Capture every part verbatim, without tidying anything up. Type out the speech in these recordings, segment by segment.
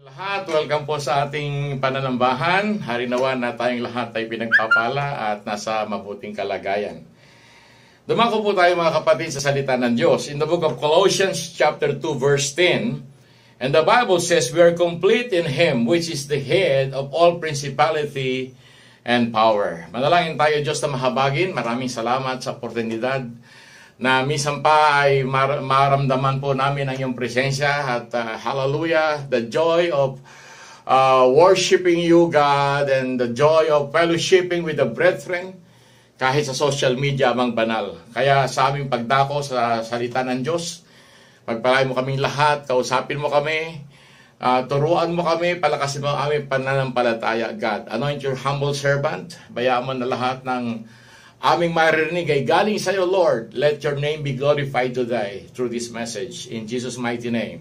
Lahat, welcome po sa ating pananambahan. Harinawa na tayong lahat ay pinagpapala at nasa mabuting kalagayan. Dumako po tayo mga kapatid sa salita ng Diyos. In the book of Colossians chapter two verse ten, and the Bible says, we are complete in Him, which is the head of all principality and power. Manalangin tayo Diyos na mahabagin. Maraming salamat sa oportunidad na minsan pa ay mar maramdaman po namin ang iyong presensya at uh, hallelujah, the joy of uh, worshiping you, God, and the joy of fellowshipping with the brethren kahit sa social media mang banal. Kaya sa aming pagdako sa salita ng Diyos, pagpalain mo kaming lahat, kausapin mo kami, uh, turuan mo kami, palakasin mo ang aming pananampalataya, God. Anoint your humble servant, bayaan mo na lahat ng aming maririnig ay galing sa iyo, Lord. Let your name be glorified today through this message. In Jesus' mighty name.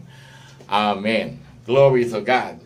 Amen. Glory to God.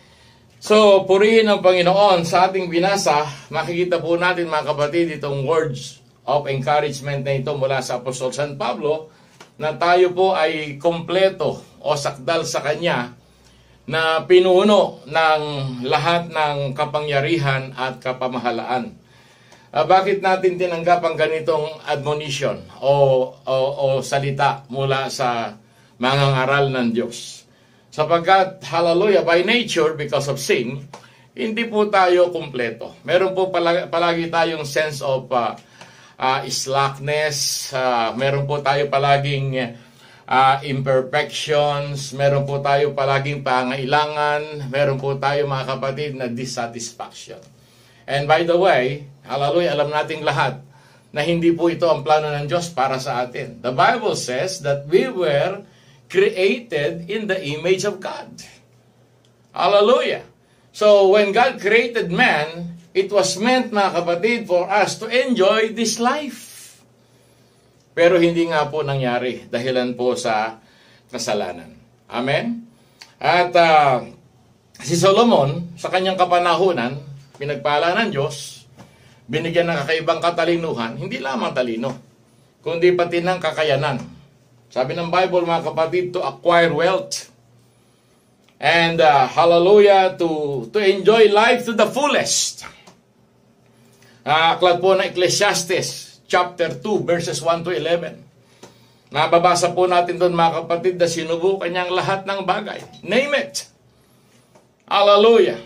So, purihin ang Panginoon. Sa ating binasa, makikita po natin mga kapatid itong words of encouragement na ito mula sa Apostol San Pablo na tayo po ay kompleto o sakdal sa Kanya na pinuno ng lahat ng kapangyarihan at kapamahalaan. Uh, bakit natin tinanggap ang ganitong admonition o, o, o salita mula sa mga ngaral ng Diyos? Sapagkat, hallelujah, by nature, because of sin, hindi po tayo kumpleto. Meron po palagi, palagi tayong sense of uh, uh, slackness, uh, meron po tayo palaging uh, imperfections, meron po tayo palaging pangailangan, meron po tayo mga kapatid na dissatisfaction. And by the way, hallelujah, alam nating lahat na hindi po ito ang plano ng Diyos para sa atin. The Bible says that we were created in the image of God. Hallelujah. So when God created man, it was meant, mga kapatid, for us to enjoy this life. Pero hindi nga po nangyari dahilan po sa kasalanan. Amen? At uh, si Solomon, sa kanyang kapanahunan, pinagpala ng Diyos, binigyan ng kakaibang katalinuhan, hindi lamang talino, kundi pati ng kakayanan. Sabi ng Bible, mga kapatid, to acquire wealth. And uh, hallelujah, to, to enjoy life to the fullest. Uh, aklat po ng Ecclesiastes, chapter two, verses one to eleven. Nababasa po natin doon, mga kapatid, na sinubukan niyang lahat ng bagay. Name it. Hallelujah.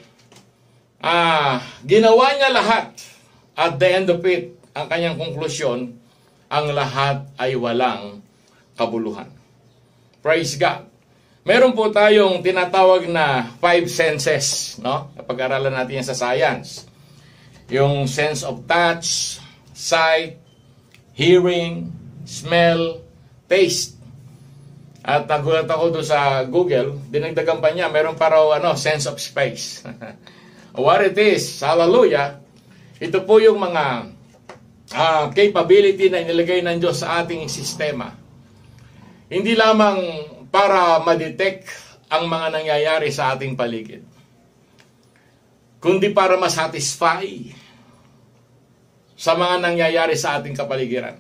Ah, ginawa niya lahat. At the end of it, ang kanyang konklusyon, ang lahat ay walang kabuluhan. Praise God. Meron po tayong tinatawag na five senses, no? Napag-aralan natin yan sa science. Yung sense of touch, sight, hearing, smell, taste. At nagulat ako doon sa Google, dinagdagan pa niya, meron pa raw ano, sense of space. What it is, hallelujah, ito po yung mga uh, capability na inilagay ng Diyos sa ating sistema. Hindi lamang para ma-detect ang mga nangyayari sa ating paligid, kundi para masatisfy sa mga nangyayari sa ating kapaligiran.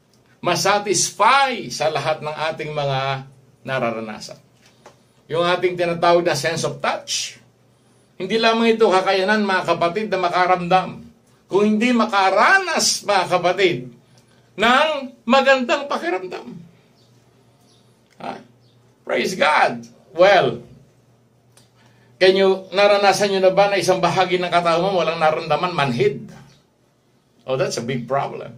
Masatisfy sa lahat ng ating mga nararanasan. Yung ating tinatawag na sense of touch, hindi lamang ito kakayanan, mga kapatid, na makaramdam, kung hindi makaranas, mga kapatid, ng magandang pakiramdam. Ha? Praise God. Well, can you, naranasan nyo na ba na isang bahagi ng katawan mo walang naramdaman, manhid? Oh, that's a big problem.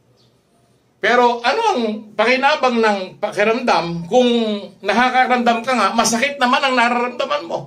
Pero ano ang pakinabang ng pakiramdam kung nakakaramdam ka nga, masakit naman ang nararamdaman mo?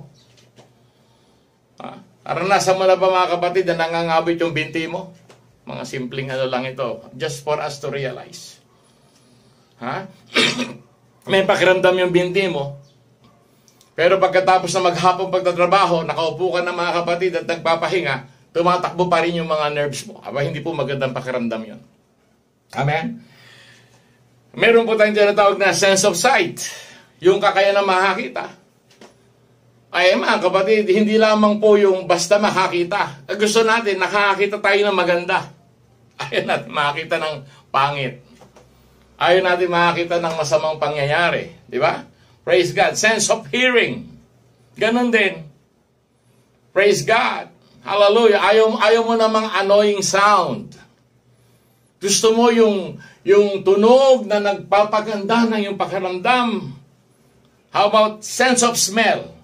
Naranasan mo na ba, mga kapatid, na nangangabit yung binti mo? Mga simpleng ano lang ito. Just for us to realize. Ha? May pakiramdam yung binti mo. Pero pagkatapos na maghapong pagtatrabaho, nakaupo ka na, mga kapatid, at nagpapahinga, tumatakbo pa rin yung mga nerves mo. Aba, hindi po magandang pakiramdam yun. Amen? Meron po tayong tinatawag na sense of sight. Yung kakayanan makakita. Ay, mga kapatid, hindi lamang po yung basta makakita. Gusto natin, nakakita tayo ng maganda. Ayaw natin makakita ng pangit. Ayaw natin makakita ng masamang pangyayari. Di ba? Praise God. Sense of hearing. Ganon din. Praise God. Hallelujah. Ayaw, ayaw mo namang annoying sound. Gusto mo yung, yung tunog na nagpapaganda ng yung pakiramdam. How about sense of smell?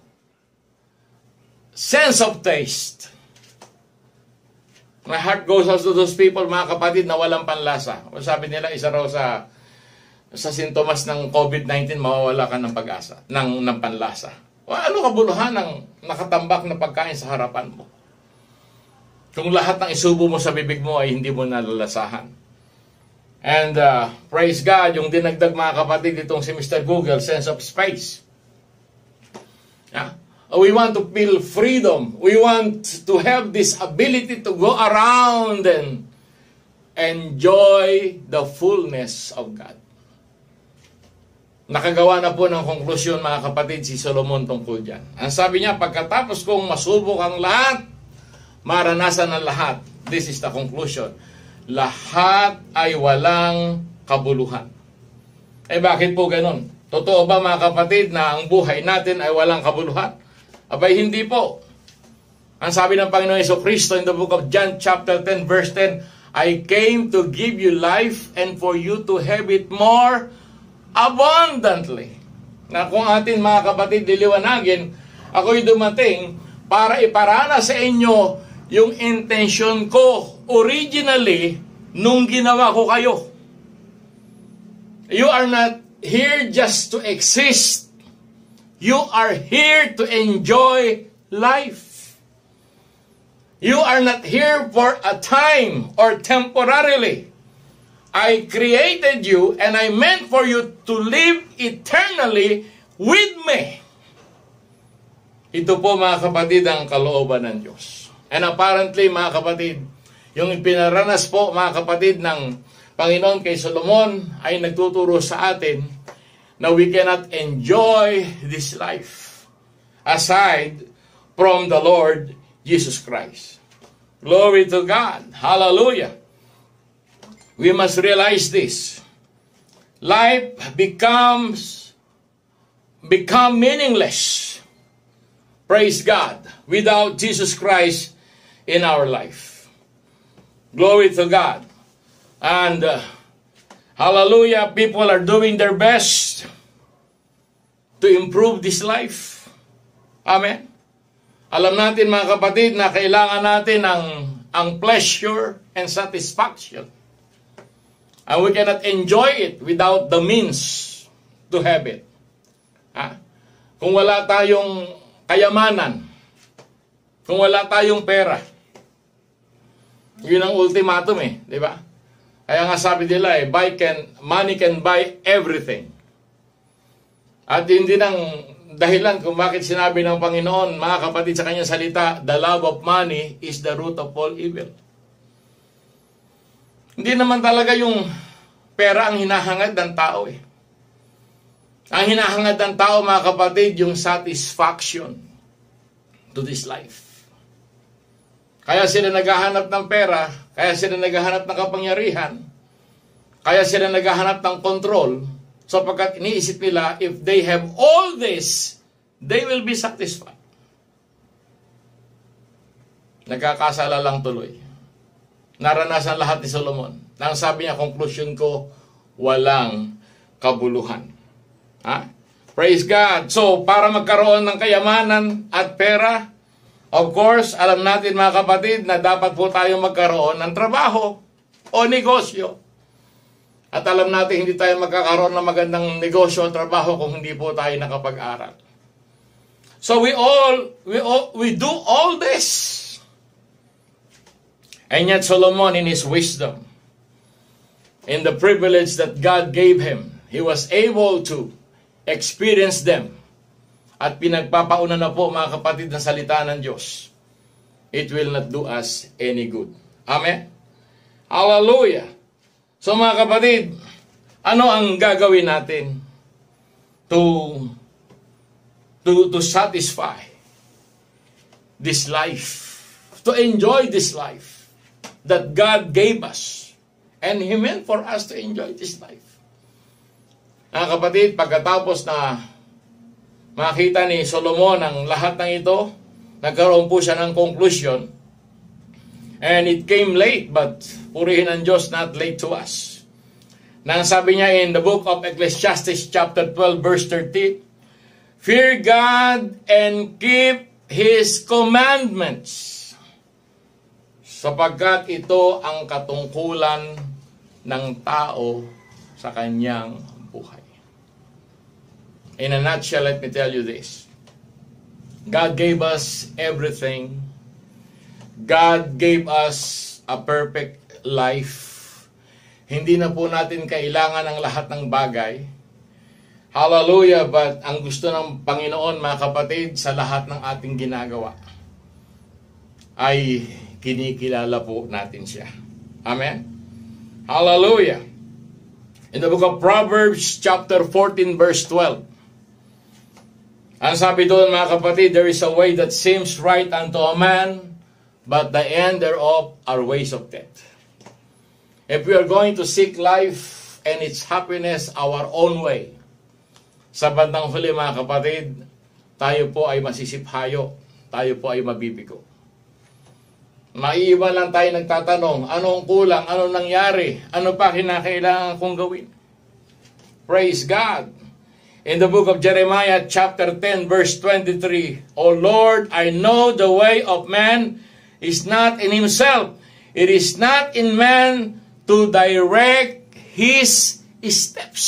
Sense of taste. My heart goes out to those people, mga kapatid, na walang panlasa. O sabi nila, isa raw sa, sa sintomas ng COVID nineteen, mawawala ka ng pag-asa, ng, ng panlasa. O ano kabuluhan ng nakatambak na pagkain sa harapan mo? Kung lahat ng isubo mo sa bibig mo ay hindi mo nalalasahan. And uh, praise God, yung dinagdag mga kapatid itong si Mister Google, sense of space. Yeah. We want to feel freedom. We want to have this ability to go around and enjoy the fullness of God. Nakagawa na po ng konklusyon mga kapatid si Solomon tungkol dyan. Ang sabi niya, pagkatapos kong masubok ang lahat, maranasan ang lahat. This is the conclusion. Lahat ay walang kabuluhan. Eh bakit po ganun? Totoo ba mga kapatid na ang buhay natin ay walang kabuluhan? Abay hindi po. Ang sabi ng Panginoon Jesucristo in the book of John chapter ten verse ten, I came to give you life and for you to have it more abundantly. Na kung atin mga kapatid liliwanagin, ako'y dumating para iparana sa inyo yung intention ko originally nung ginawa ko kayo. You are not here just to exist. You are here to enjoy life. You are not here for a time or temporarily. I created you and I meant for you to live eternally with me. Ito po mga kapatid ang kalooban ng Diyos. And apparently mga kapatid, yung pinaranas po mga kapatid ng Panginoon kay Solomon ay nagtuturo sa atin na we cannot enjoy this life aside from the Lord Jesus Christ. Glory to God. Hallelujah. We must realize this. Life becomes become meaningless. Praise God. Without Jesus Christ in our life. Glory to God. And uh, hallelujah, people are doing their best to improve this life. Amen. Alam natin mga kapatid na kailangan natin ang, ang pleasure and satisfaction. And we cannot enjoy it without the means to have it. Ha? Kung wala tayong kayamanan, kung wala tayong pera, yun ang ultimatum eh, di ba? Kaya nga sabi nila eh, buy can, money can buy everything. At hindi nang dahilan kung bakit sinabi ng Panginoon, mga kapatid sa kanyang salita, the love of money is the root of all evil. Hindi naman talaga yung pera ang hinahangad ng tao eh. Ang hinahangad ng tao, mga kapatid, yung satisfaction to this life. Kaya sila naghahanap ng pera, kaya sila naghahanap ng kapangyarihan, kaya sila naghahanap ng control, sapagkat iniisip nila, if they have all this, they will be satisfied. Nagkakasala lang tuloy. Naranasan lahat ni Solomon. Nang sabi niya, conclusion ko, walang kabuluhan. Ha? Praise God. So, para magkaroon ng kayamanan at pera, of course, alam natin mga kapatid na dapat po tayo magkaroon ng trabaho o negosyo. At alam natin hindi tayo magkakaroon ng magandang negosyo o trabaho kung hindi po tayo nakapag-aral. So we all, we all, we do all this. And yet Solomon in his wisdom, in the privilege that God gave him, he was able to experience them. At pinagpapauna na po mga kapatid ng salita ng Diyos. It will not do us any good. Amen? Hallelujah! So mga kapatid, ano ang gagawin natin to, to, to satisfy this life, to enjoy this life that God gave us and He meant for us to enjoy this life? Mga kapatid, pagkatapos na makita ni Solomon ang lahat ng ito, nagkaroon po siya ng conclusion. And it came late, but purihin ang Diyos, not late to us. Nang sabi niya in the book of Ecclesiastes chapter twelve verse thirteen, fear God and keep His commandments, sapagkat ito ang katungkulan ng tao sa kanyang buhay. In a nutshell, let me tell you this. God gave us everything. God gave us a perfect life. Hindi na po natin kailangan ang lahat ng bagay. Hallelujah! But ang gusto ng Panginoon, mga kapatid, sa lahat ng ating ginagawa, ay kinikilala po natin siya. Amen? Hallelujah! In the book of Proverbs, chapter fourteen, verse twelve, ang sabi doon, mga kapatid, there is a way that seems right unto a man, but the end thereof are ways of death. If we are going to seek life and its happiness our own way, sa bandang huli, mga kapatid, tayo po ay masisiphayo, tayo po ay mabibigo. Maiiwan lang tayo nagtatanong, anong kulang, anong nangyari, ano pa kinakailangan kong gawin? Praise God! In the book of Jeremiah, chapter ten, verse twenty-three, O Lord, I know the way of man is not in himself. It is not in man to direct his steps.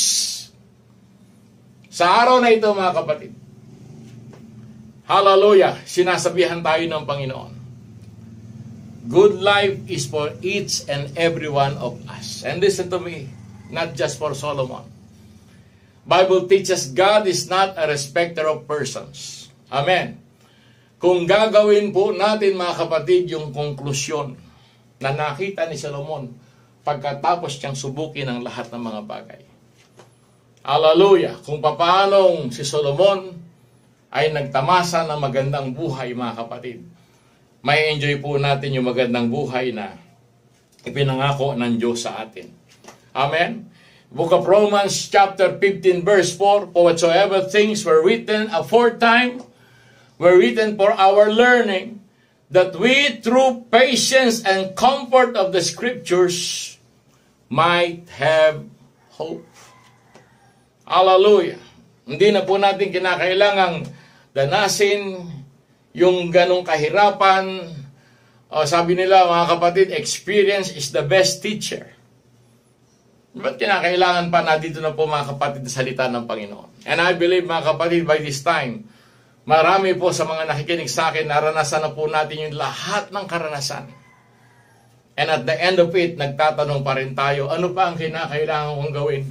Sa araw na ito, mga kapatid, hallelujah, sinasabihan tayo ng Panginoon. Good life is for each and every one of us. And listen to me, not just for Solomon. Bible teaches God is not a respecter of persons. Amen. Kung gagawin po natin, mga kapatid, yung konklusyon na nakita ni Solomon pagkatapos niyang subukin ang lahat ng mga bagay. Hallelujah! Kung paanong si Solomon ay nagtamasa ng magandang buhay, mga kapatid, may enjoy po natin yung magandang buhay na ipinangako ng Diyos sa atin. Amen? Book of Romans chapter fifteen verse four, for whatsoever things were written aforetime were written for our learning, that we through patience and comfort of the Scriptures might have hope. Hallelujah! Hindi na po natin kinakailangang danasin yung ganong kahirapan. O, sabi nila, mga kapatid, experience is the best teacher. Ba't kinakailangan pa na dito na po, mga kapatid, salita ng Panginoon? And I believe, mga kapatid, by this time, marami po sa mga nakikinig sa akin, naranasan na po natin yung lahat ng karanasan. And at the end of it, nagtatanong pa rin tayo, ano pa ang kinakailangan kong gawin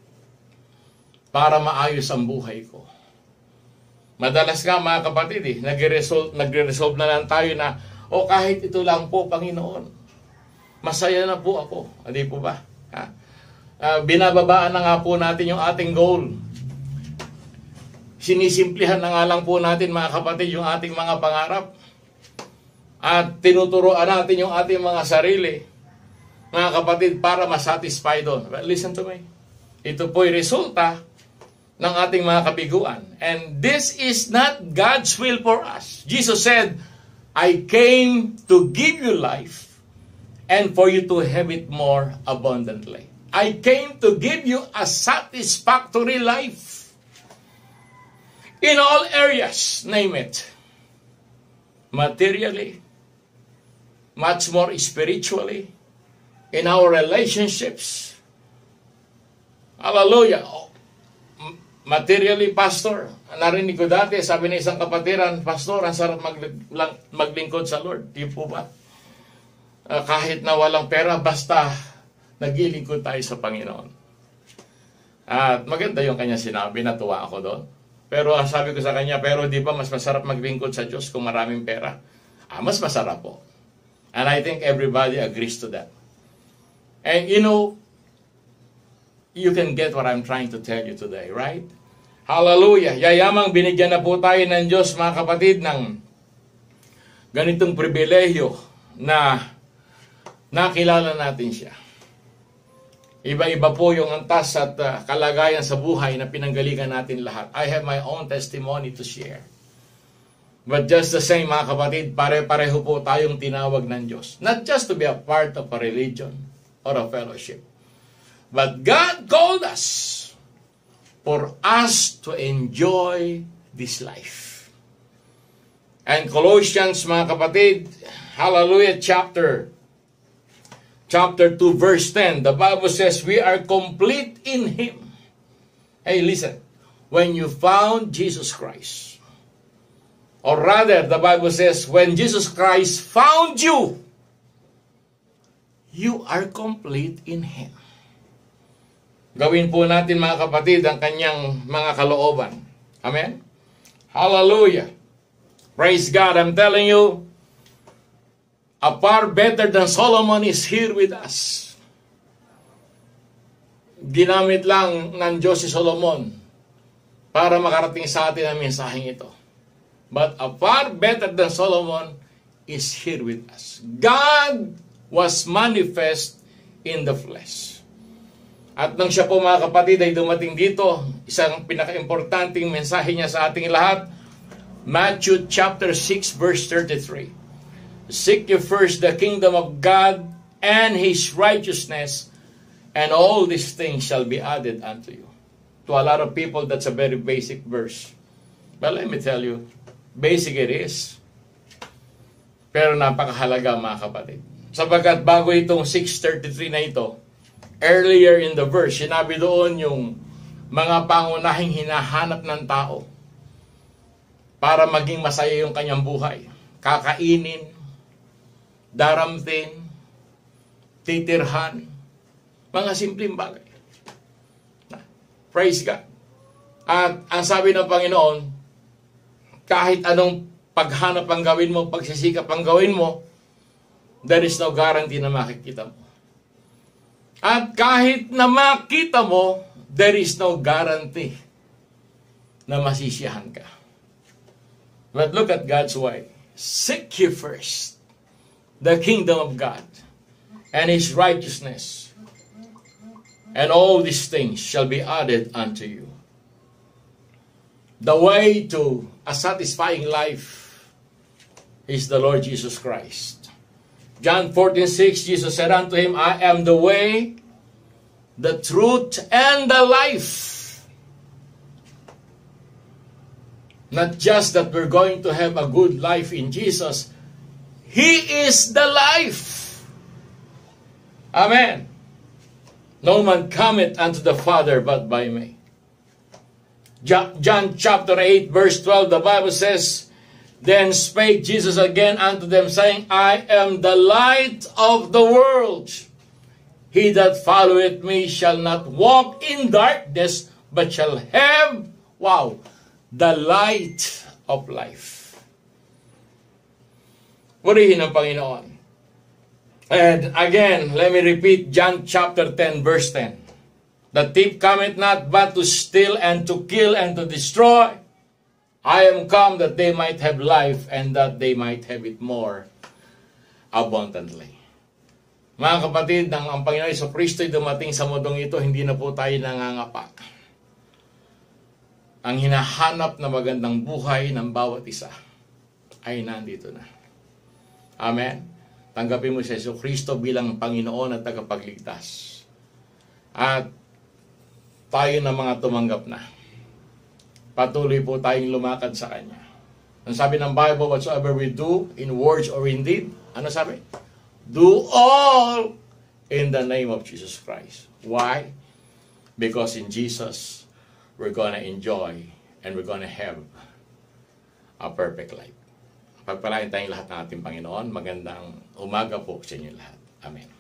para maayos ang buhay ko? Madalas nga, mga kapatid, eh, nagre-resolve, nagre-resolve na lang tayo na, o kahit ito lang po, Panginoon, masaya na po ako. Hindi po ba? Ha? Uh, binababaan na nga po natin yung ating goal. Sinisimplihan na nga lang po natin, mga kapatid, yung ating mga pangarap. At tinuturoan natin yung ating mga sarili, mga kapatid, para masatisfy doon. But listen to me. Ito po'y resulta ng ating mga kabiguan. And this is not God's will for us. Jesus said, I came to give you life and for you to have it more abundantly. I came to give you a satisfactory life in all areas, name it. Materially, much more spiritually, in our relationships. Hallelujah. Materially, Pastor, narinig ko dati, sabi ng isang kapatiran, Pastor, ang sarap maglingkod sa Lord. Di po ba? Uh, kahit na walang pera, basta naglilingkod tayo sa Panginoon. At maganda yung kanya sinabi, natuwa ako doon. Pero sabi ko sa kanya, pero di ba mas masarap maglingkod sa Diyos kung maraming pera? Ah, mas masarap po. And I think everybody agrees to that. And you know, you can get what I'm trying to tell you today, right? Hallelujah! Yayamang binigyan na po tayo ng Diyos, mga kapatid, ng ganitong pribilehyo na nakilala natin siya. Iba-iba po yung antas at uh, kalagayan sa buhay na pinanggalingan natin lahat. I have my own testimony to share. But just the same, mga kapatid, pare-pareho po tayong tinawag ng Diyos. Not just to be a part of a religion or a fellowship. But God called us for us to enjoy this life. And Colossians, mga kapatid, hallelujah, chapter Chapter two, verse ten, the Bible says, we are complete in Him. Hey, listen. When you found Jesus Christ, or rather, the Bible says, when Jesus Christ found you, you are complete in Him. Gawin po natin, mga kapatid, ang kanyang mga kalooban. Amen? Hallelujah. Praise God. I'm telling you, a far better than Solomon is here with us. Ginamit lang ng Diyos si Solomon para makarating sa atin ang mensaheng ito. But a far better than Solomon is here with us. God was manifest in the flesh. At nang siya po, mga kapatid, ay dumating dito, isang pinaka-importanting mensahe niya sa ating lahat, Matthew chapter six verse thirty-three. Seek ye first the kingdom of God and His righteousness, and all these things shall be added unto you. To a lot of people, that's a very basic verse. But let me tell you, basic it is. Pero napakahalaga, mga kapatid. Sapagkat bago itong six thirty-three na ito, earlier in the verse, sinabi doon yung mga pangunahing hinahanap ng tao para maging masaya yung kanyang buhay. Kakainin, daramtin, titirhan, mga simpleng bagay. Praise God. At ang sabi ng Panginoon, kahit anong paghanap ang gawin mo, pagsisikap ang gawin mo, there is no guarantee na makikita mo. At kahit na makita mo, there is no guarantee na masisiyahan ka. But look at God's way. Seek ye first the kingdom of God and His righteousness, and all these things shall be added unto you. The way to a satisfying life is the Lord Jesus Christ. John fourteen six, Jesus said unto him, I am the way, the truth, and the life. Not just that we're going to have a good life in Jesus, He is the life. Amen. No man cometh unto the Father but by me. John chapter eight verse twelve, the Bible says, Then spake Jesus again unto them, saying, I am the light of the world. He that followeth me shall not walk in darkness, but shall have, wow, the light of life. Purihin ang Panginoon. And again, let me repeat John chapter ten verse ten. The thief cometh not but to steal and to kill and to destroy. I am come that they might have life and that they might have it more abundantly. Mga kapatid, nang ang Panginoon Hesus Kristo ay dumating sa mundong ito, hindi na po tayo nangangapa. Ang hinahanap na magandang buhay ng bawat isa ay nandito na. Amen. Tanggapin mo si Hesus Kristo bilang Panginoon at tagapagligtas. At tayo na mga tumanggap na. Patuloy po tayong lumakad sa Kanya. Ang sabi ng Bible, whatsoever we do, in words or in deed, ano sabi? Do all in the name of Jesus Christ. Why? Because in Jesus, we're gonna enjoy and we're gonna have a perfect life. Pagpalain tayong lahat ng ating Panginoon. Magandang umaga po sa inyo lahat. Amen.